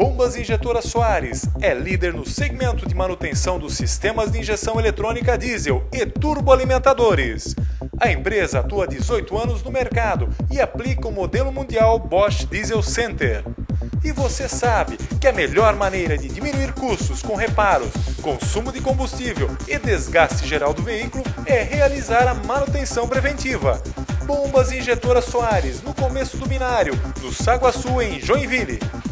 Bombas Injetoras Soares é líder no segmento de manutenção dos sistemas de injeção eletrônica diesel e turboalimentadores. A empresa atua há 18 anos no mercado e aplica o modelo mundial Bosch Diesel Center. E você sabe que a melhor maneira de diminuir custos com reparos, consumo de combustível e desgaste geral do veículo é realizar a manutenção preventiva. Bombas Injetoras Soares, no começo do Binário, no Saguaçu, em Joinville.